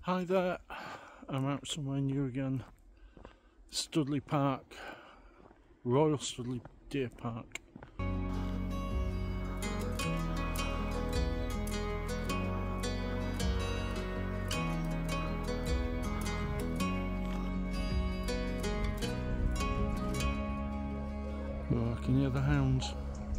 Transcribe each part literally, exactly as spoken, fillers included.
Hi there, I'm out somewhere new again. Studley Park, Royal Studley Deer Park. Oh, I can hear the hounds.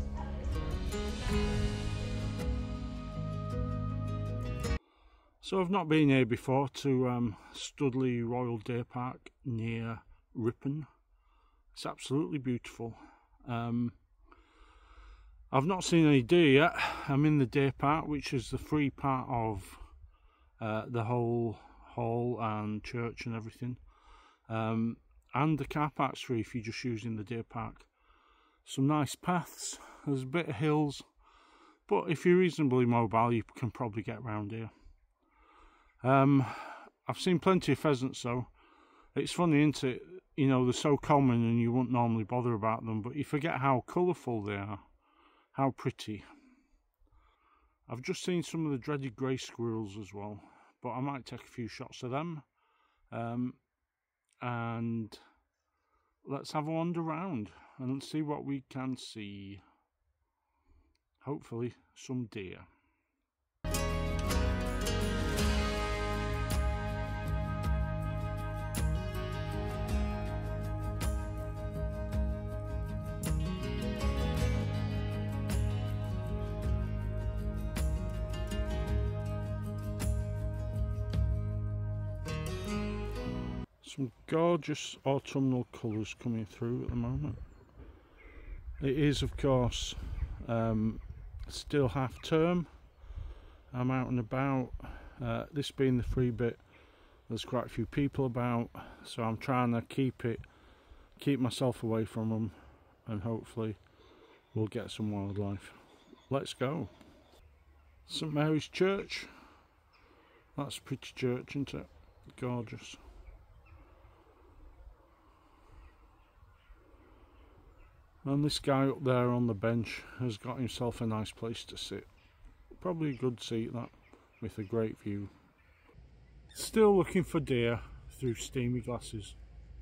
So I've not been here before to um, Studley Royal Deer Park near Ripon. It's absolutely beautiful. Um, I've not seen any deer yet. I'm in the deer park, which is the free part of uh, the whole hall and church and everything. Um, and the car park's free if you're just using the deer park. Some nice paths, there's a bit of hills, but if you're reasonably mobile you can probably get around here. Um, I've seen plenty of pheasants though. It's funny, isn't it? You know, they're so common and you wouldn't normally bother about them, but you forget how colourful they are, how pretty. I've just seen some of the dreaded grey squirrels as well, but I might take a few shots of them. Um, and let's have a wander around and see what we can see. Hopefully some deer. Some gorgeous autumnal colours coming through at the moment. It is, of course, um, still half term. I'm out and about. Uh, this being the free bit, there's quite a few people about, so I'm trying to keep it, keep myself away from them, and hopefully we'll get some wildlife. Let's go. Saint Mary's Church. That's a pretty church, isn't it? Gorgeous. And this guy up there on the bench has got himself a nice place to sit. Probably a good seat, that, with a great view. Still looking for deer through steamy glasses.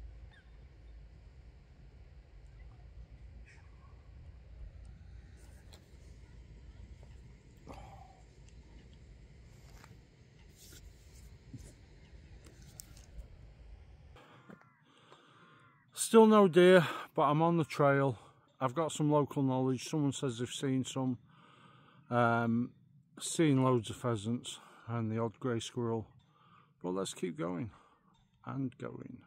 Still no deer, but I'm on the trail. I've got some local knowledge. Someone says they've seen some. Um, seen loads of pheasants and the odd grey squirrel. But let's keep going and going.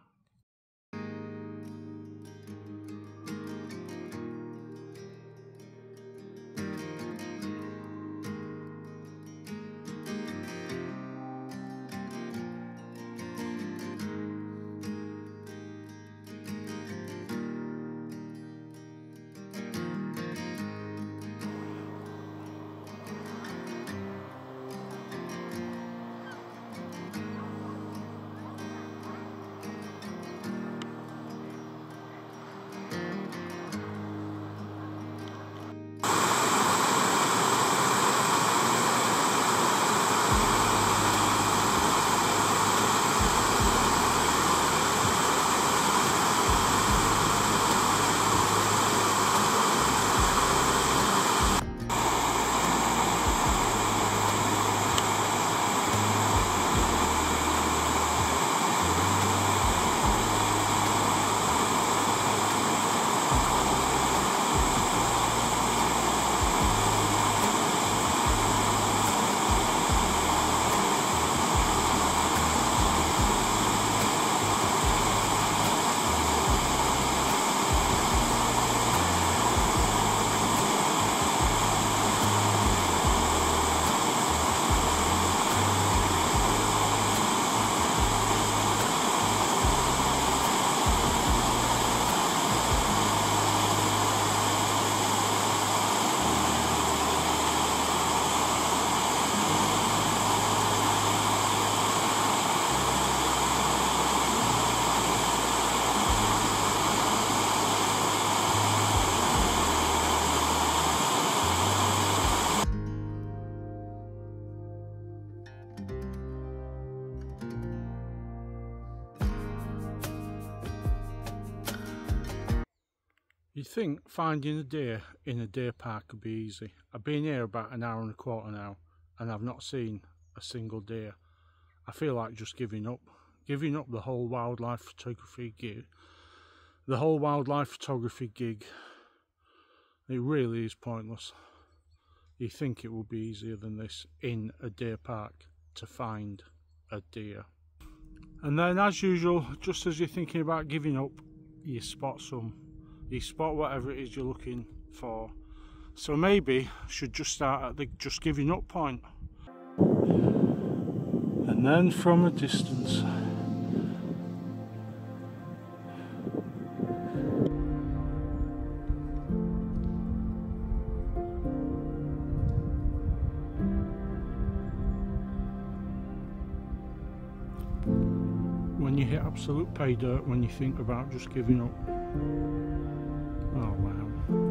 You'd think finding a deer in a deer park could be easy. I've been here about an hour and a quarter now and I've not seen a single deer. I feel like just giving up. Giving up the whole wildlife photography gig. The whole wildlife photography gig. It really is pointless. You think it would be easier than this in a deer park to find a deer. And then as usual, just as you're thinking about giving up, you spot some. You spot whatever it is you're looking for. So maybe I should just start at the just giving up point. And then from a distance, when you hit absolute pay dirt, when you think about just giving up. Oh wow.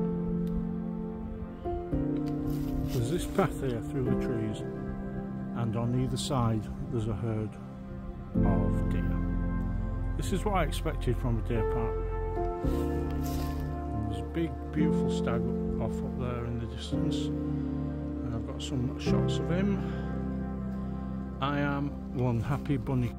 There's this path here through the trees, and on either side there's a herd of deer. This is what I expected from a deer park. And there's a big beautiful stag off up there in the distance, and I've got some shots of him. I am one happy bunny.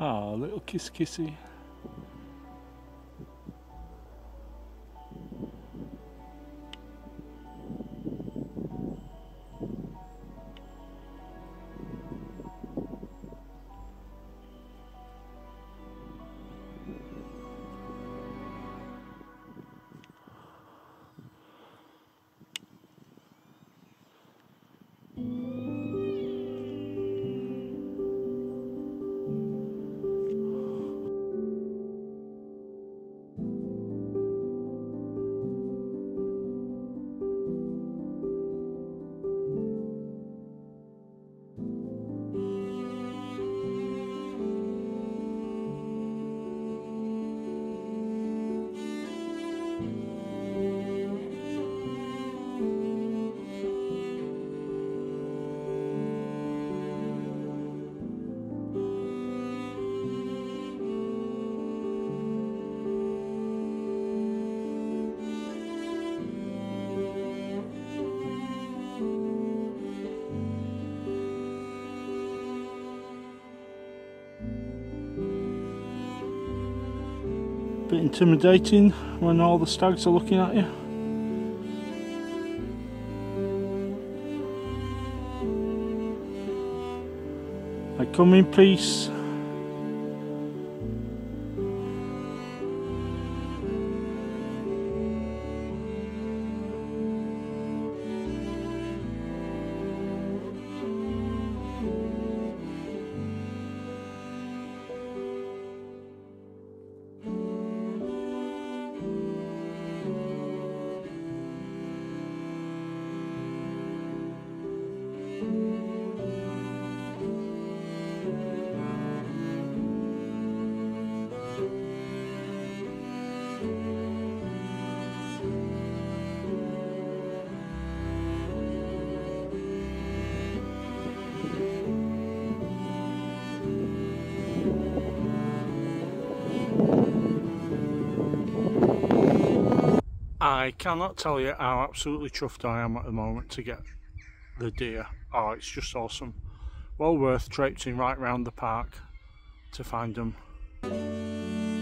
Ah, little kiss kissy. Bit intimidating when all the stags are looking at you. I come in peace. I cannot tell you how absolutely chuffed I am at the moment to get the deer. Oh, it's just awesome. Well worth traipsing right round the park to find them.